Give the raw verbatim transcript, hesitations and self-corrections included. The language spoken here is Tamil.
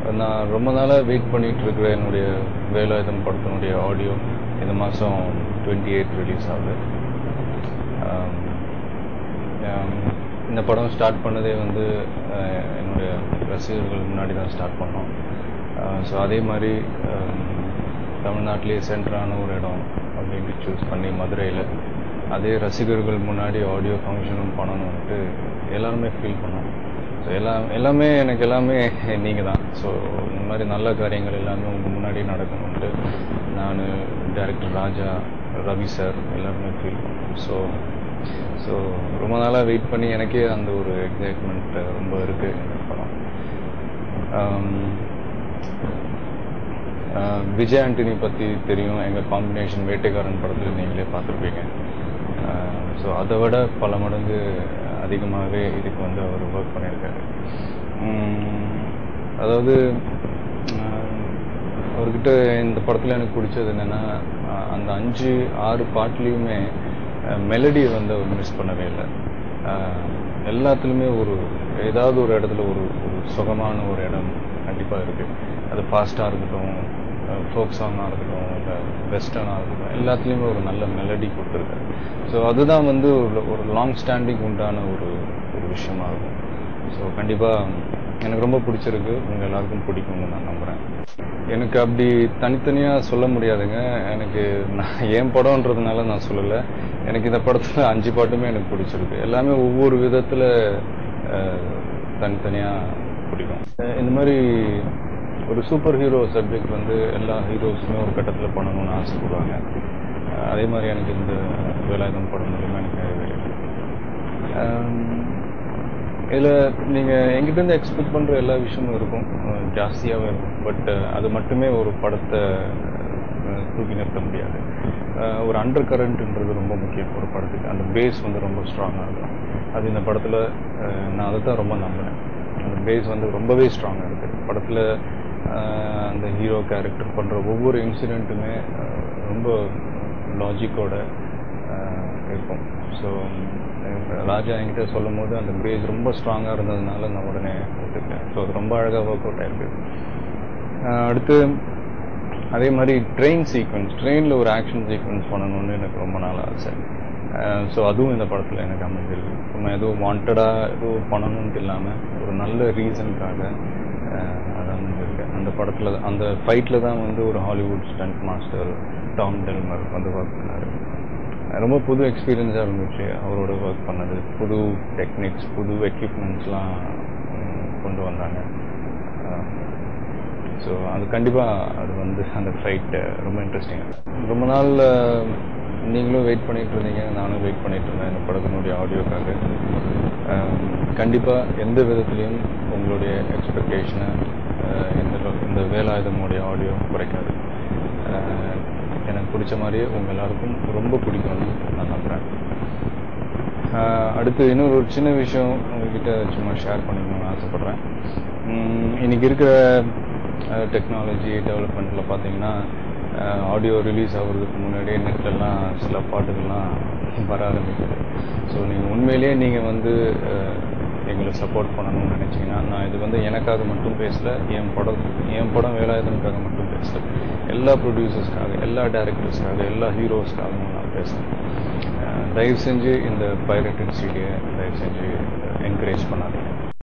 நான் ரொம்ப நாளாக வெயிட் பண்ணிகிட்டு இருக்கிற என்னுடைய வேலாயுதம் படத்தினுடைய ஆடியோ இந்த மாதம் டுவெண்ட்டி எயிட் ரிலீஸ் ஆகுது. இந்த படம் ஸ்டார்ட் பண்ணதே வந்து என்னுடைய ரசிகர்கள் முன்னாடி தான் ஸ்டார்ட் பண்ணோம். ஸோ அதே மாதிரி தமிழ்நாட்டிலே சென்டரான ஒரு இடம் அப்படின்ட்டு சூஸ் பண்ணி மதுரையில் அதே ரசிகர்கள் முன்னாடி ஆடியோ ஃபங்க்ஷனும் பண்ணணுன்ட்டு எல்லாருமே ஃபீல் பண்ணோம். ஸோ எல்லாம் எல்லாமே எனக்கு எல்லாமே நீங்கள் தான். ஸோ இந்த மாதிரி நல்ல காரியங்கள் எல்லாமே உங்கள் முன்னாடி நடக்கணுன்ட்டு நான், டைரக்டர் ராஜா, ரவி சார் எல்லாருமே ஃபீல் பண்ணோம். ஸோ ஸோ ரொம்ப நாளாக வெயிட் பண்ணி எனக்கே அந்த ஒரு எக்ஸைட்மெண்ட் ரொம்ப இருக்குது இந்த படம். விஜய் ஆண்டனி பற்றி தெரியும், எங்கள் காம்பினேஷன் வேட்டைக்காரன் படத்தில் நீங்களே பார்த்துருப்பீங்க. ஸோ அதை விட பல மடங்கு அதிகமாகவே இதுக்கு வந்து அவர் ஒர்க் பண்ணியிருக்காரு. அதாவது அவர்கிட்ட இந்த படத்தில் எனக்கு பிடிச்சது என்னென்னா, அந்த அஞ்சு ஆறு பாட்டுலேயுமே மெலடியை வந்து அவர் மிஸ் பண்ணவே இல்லை. எல்லாத்துலேயுமே ஒரு ஏதாவது ஒரு இடத்துல ஒரு ஒரு சுகமான ஒரு இடம் கண்டிப்பாக இருக்குது. அது ஃபாஸ்ட்டாக இருக்கட்டும், ஃபோக் சாங்காக இருக்கட்டும், இல்லை வெஸ்டர்னாக இருக்கட்டும், எல்லாத்துலேயுமே ஒரு நல்ல மெலடி கொடுத்துருக்காரு. ஸோ அதுதான் வந்து ஒரு ஒரு லாங் ஸ்டாண்டிங் உண்டான ஒரு ஒரு விஷயமாக இருக்கும். ஸோ கண்டிப்பாக எனக்கு ரொம்ப பிடிச்சிருக்கு, உங்கள் எல்லாருக்கும் பிடிக்கும்னு நான் நம்புகிறேன். எனக்கு அப்படி தனித்தனியாக சொல்ல முடியாதுங்க. எனக்கு நான் என் படம்ன்றதுனால நான் சொல்லலை. எனக்கு இந்த படத்தில் அஞ்சு பாட்டுமே எனக்கு பிடிச்சிருக்கு. எல்லாமே ஒவ்வொரு விதத்தில் தனித்தனியாக பிடிக்கும். இந்த மாதிரி ஒரு சூப்பர் ஹீரோ சப்ஜெக்ட் வந்து எல்லா ஹீரோஸுமே ஒரு கட்டத்தில் பண்ணணும்னு ஆசைப்படுவாங்க. அதே மாதிரி எனக்கு இந்த வேலாயுதம் படம் மூலியமாக எனக்கு இதில் நீங்கள் எங்கிட்டேருந்து எக்ஸ்பெக்ட் பண்ணுற எல்லா விஷயமும் இருக்கும், ஜாஸ்தியாகவே இருக்கும். பட் அது மட்டுமே ஒரு படத்தை தூக்கி நிறுத்த முடியாது. ஒரு அண்டர் கரண்ட்ன்றது ரொம்ப முக்கியம் ஒரு படத்துக்கு. அந்த பேஸ் வந்து ரொம்ப ஸ்ட்ராங்காக இருக்கும். அது இந்த படத்தில் நான் அதை தான் ரொம்ப நம்பினேன். அந்த பேஸ் வந்து ரொம்பவே ஸ்ட்ராங்காக இருக்குது படத்தில். அந்த ஹீரோ கேரக்டர் பண்ணுற ஒவ்வொரு இன்சிடெண்ட்டுமே ரொம்ப லாஜிக்கோட இருக்கும். ஸோ ராஜா என்கிட்ட சொல்லும் போது அந்த பேஸ் ரொம்ப ஸ்ட்ராங்காக இருந்ததுனால நான் உடனே எடுத்துக்கிட்டேன். ஸோ அது ரொம்ப அழகாக ஒர்க் அவுட் ஆகிருக்கு. அடுத்து அதே மாதிரி ட்ரெயின் சீக்வன்ஸ், ட்ரெயினில் ஒரு ஆக்ஷன் சீக்வன்ஸ் பண்ணணும்னு எனக்கு ரொம்ப நாள் ஆசை. ஸோ அதுவும் இந்த படத்தில் எனக்கு அமைஞ்சிருக்கு. நம்ம எதுவும் வாண்டடாக எதுவும் பண்ணணுன்ட்டு இல்லாமல் ஒரு நல்ல ரீசனுக்காக அது அமைஞ்சிருக்கு. அந்த படத்தில் அந்த ஃபைட்டில் தான் வந்து ஒரு Hollywood stunt master Tom Delmar வந்து ஒர்க் பண்ணார். ரொம்ப புது எக்ஸ்பீரியன்ஸாக இருந்துச்சு அவரோட ஒர்க் பண்ணது. புது டெக்னிக்ஸ், புது எக்யூப்மெண்ட்ஸ்லாம் கொண்டு வந்தாங்க. ஸோ அது கண்டிப்பாக அது வந்து அந்த ஃபைட்டு ரொம்ப இன்ட்ரெஸ்டிங்காக. ரொம்ப நாள் நீங்களும் வெயிட் பண்ணிகிட்டு இருந்தீங்க, நானும் வெயிட் பண்ணிகிட்டு இருந்தேன் இந்த படத்தினுடைய ஆடியோக்காக. கண்டிப்பாக எந்த விதத்துலேயும் உங்களுடைய எக்ஸ்பெக்டேஷனை இந்த இந்த வேலாயுதமுடைய ஆடியோ குறைக்காது. எனக்கு பிடிச்ச மாதிரியே உங்கள் எல்லாருக்கும் ரொம்ப பிடிக்கும்னு நான் நம்புகிறேன். அடுத்து இன்னொரு ஒரு சின்ன விஷயம் உங்ககிட்ட சும்மா ஷேர் பண்ணிக்கணும்னு ஆசைப்பட்றேன். இன்றைக்கி இருக்கிற டெக்னாலஜி டெவலப்மெண்ட்டில் பார்த்தீங்கன்னா, ஆடியோ ரிலீஸ் ஆகிறதுக்கு முன்னாடியே நெட்லெல்லாம் சில பாட்டுகள்லாம் வர ஆரம்பிக்குது. ஸோ நீங்கள் உண்மையிலேயே நீங்கள் வந்து எங்களை சப்போர்ட் பண்ணணும்னு நினச்சிங்கன்னா, நான் இது வந்து எனக்காக மட்டும் பேசலை, என் படம் என் படம் வேலாயுதனுக்காக மட்டும் பேசலை, எல்லா ப்ரொடியூசர்ஸ்க்காக, எல்லா டைரக்டர்ஸ்க்காக, எல்லா ஹீரோஸ்க்காகவும் நான் பேசுகிறேன். தயவு செஞ்சு இந்த பைரேட்டட் சீடியை தயவு செஞ்சு என்கரேஜ் பண்ணாதீங்க.